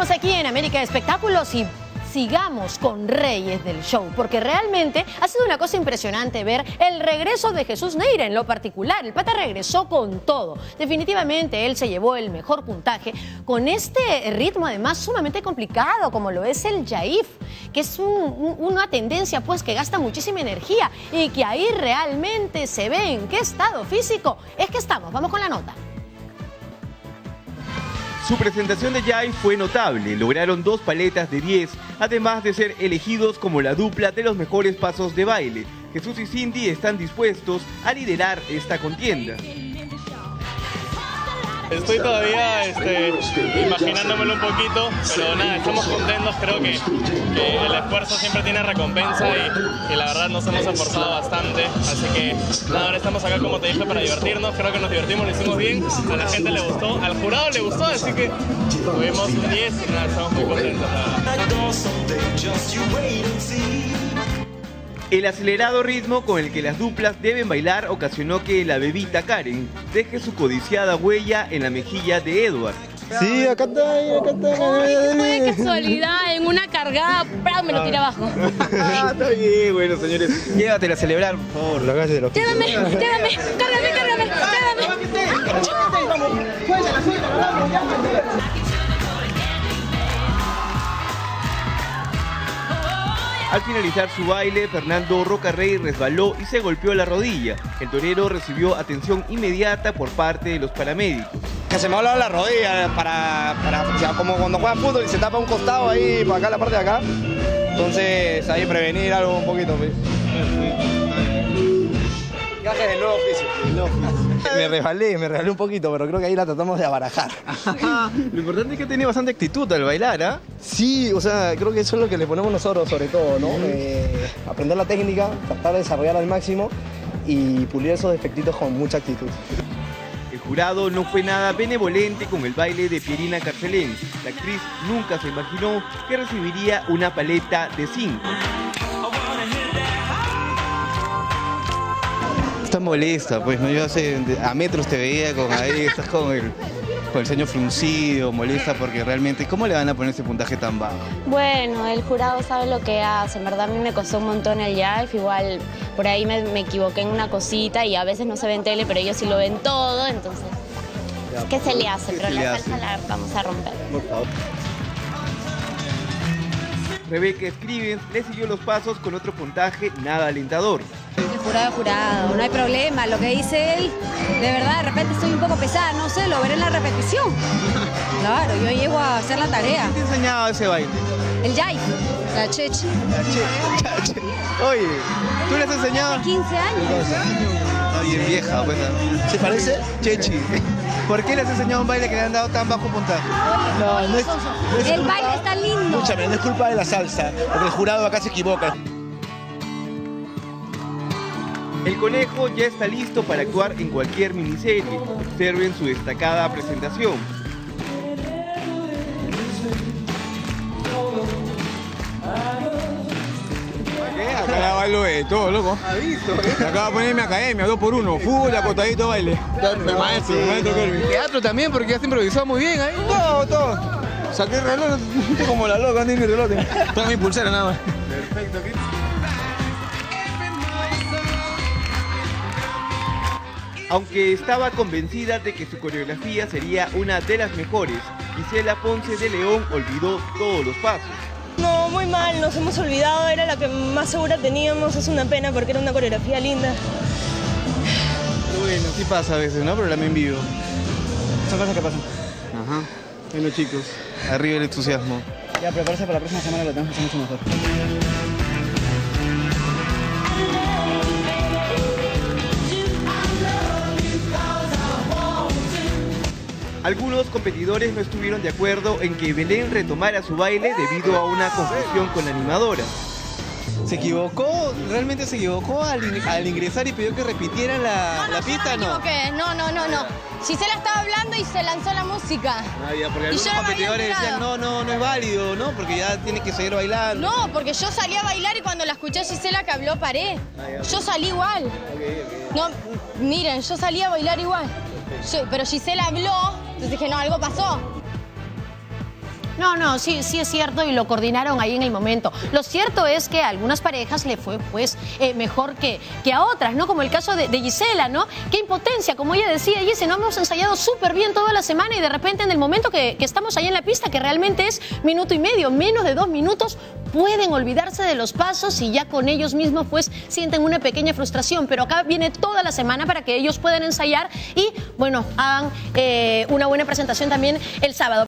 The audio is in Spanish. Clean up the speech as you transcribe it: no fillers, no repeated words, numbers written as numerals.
Seguimos aquí en América de Espectáculos y sigamos con Reyes del Show, porque realmente ha sido una cosa impresionante ver el regreso de Jesús Neyra en lo particular. El pata regresó con todo. Definitivamente él se llevó el mejor puntaje con este ritmo además sumamente complicado como lo es el Yaif, que es una tendencia pues que gasta muchísima energía y que ahí realmente se ve en qué estado físico es que estamos. Vamos con la nota. Su presentación de Yaif fue notable, lograron 2 paletas de 10, además de ser elegidos como la dupla de los mejores pasos de baile. Jesús y Cindy están dispuestos a liderar esta contienda. Estoy todavía imaginándomelo un poquito, pero nada, estamos contentos, creo que el esfuerzo siempre tiene recompensa y la verdad nos hemos esforzado bastante, así que nada, ahora estamos acá como te dije para divertirnos, creo que nos divertimos, lo hicimos bien, a la gente le gustó, al jurado le gustó, así que tuvimos un 10 y nada, estamos muy contentos. El acelerado ritmo con el que las duplas deben bailar ocasionó que la bebita Karen deje su codiciada huella en la mejilla de Edward. Sí, acá está. Fue de casualidad, en una cargada, me lo tiré abajo. Está bien, bueno señores, llévatela a celebrar, por favor. La calle de los... Llévame, cárgame. Al finalizar su baile, Fernando Rocarrey resbaló y se golpeó la rodilla. El torero recibió atención inmediata por parte de los paramédicos. Que se me ha hablado la rodilla como cuando juegan fútbol y se tapa un costado ahí, para acá, la parte de acá. Entonces, ahí prevenir algo un poquito. Gajes del nuevo oficio. Me resbalé un poquito, pero creo que ahí la tratamos de abarajar. Lo importante es que tenía bastante actitud al bailar, ¿ah? Sí, o sea, creo que eso es lo que le ponemos nosotros sobre todo, ¿no? Aprender la técnica, tratar de desarrollarla al máximo y pulir esos defectitos con mucha actitud. El jurado no fue nada benevolente con el baile de Pierina Carcelén. La actriz nunca se imaginó que recibiría una paleta de 5. Estás molesta, pues, ¿no? Yo a metros te veía con ahí, estás con el ceño fruncido, molesta porque realmente, ¿cómo le van a poner ese puntaje tan bajo? Bueno, el jurado sabe lo que hace, en verdad a mí me costó un montón el Yaif, igual por ahí me equivoqué en una cosita y a veces no se ve en tele, pero ellos sí lo ven todo, entonces, ¿qué se le hace? Pero la salsa la vamos a romper. Por favor. Rebeca Scrivens le siguió los pasos con otro puntaje nada alentador. Jurado, no hay problema, lo que dice él, de verdad, de repente estoy un poco pesada, no sé, lo veré en la repetición. Claro, yo llego a hacer la tarea. ¿Quién te enseñaba ese baile? El Yaif, la chechi. Oye, ¿tú le has enseñado? Hace 15 años. Está bien vieja, pues. ¿Se parece? Chechi. ¿Por qué le has enseñado un baile que le han dado tan bajo puntaje? No es El baile está lindo. Escúchame, no es culpa de la salsa, porque el jurado acá se equivoca. El conejo ya está listo para actuar en cualquier miniserie. Observen su destacada presentación. Acá la bailo de todo, loco. ¿Ha visto? Acaba de poner mi academia, 2x1, fútbol, acotadito, baile. Maestro Kelvin. Teatro también, porque ya se improvisó muy bien ahí. Todo. Saqué el reloj, estoy como la loca, ando en mi reloj. Toma mi pulsera nada más. Perfecto. Aunque estaba convencida de que su coreografía sería una de las mejores, Gisela Ponce de León olvidó todos los pasos. No, muy mal, nos hemos olvidado, era la que más segura teníamos, es una pena porque era una coreografía linda. Bueno, sí pasa a veces, ¿no? Pero también vivo. Son cosas que pasan. Ajá. Bueno, chicos, arriba el entusiasmo. Ya, prepárese para la próxima semana, lo tenemos que hacer mucho mejor. Algunos competidores no estuvieron de acuerdo en que Belén retomara su baile debido a una confusión con la animadora. ¿Se equivocó? ¿Realmente se equivocó al ingresar y pidió que repitieran la pista? No, no. Gisela estaba hablando y se lanzó la música. Ah, ya, porque algunos competidores decían, no es válido, ¿no? Porque ya tiene que seguir bailando. No, porque yo salí a bailar y cuando la escuché a Gisela que habló paré. Yo salí igual. No, miren, yo salí a bailar igual. Pero Gisela habló, entonces dije, no, algo pasó. No, sí es cierto y lo coordinaron ahí en el momento. Lo cierto es que a algunas parejas le fue pues mejor que a otras, ¿no? Como el caso de Gisela, ¿no? Qué impotencia, como ella decía, Gisela, no hemos ensayado súper bien toda la semana y de repente en el momento que estamos ahí en la pista, que realmente es minuto y medio, menos de 2 minutos, pueden olvidarse de los pasos y ya con ellos mismos pues sienten una pequeña frustración, pero acá viene toda la semana para que ellos puedan ensayar y bueno, hagan una buena presentación también el sábado.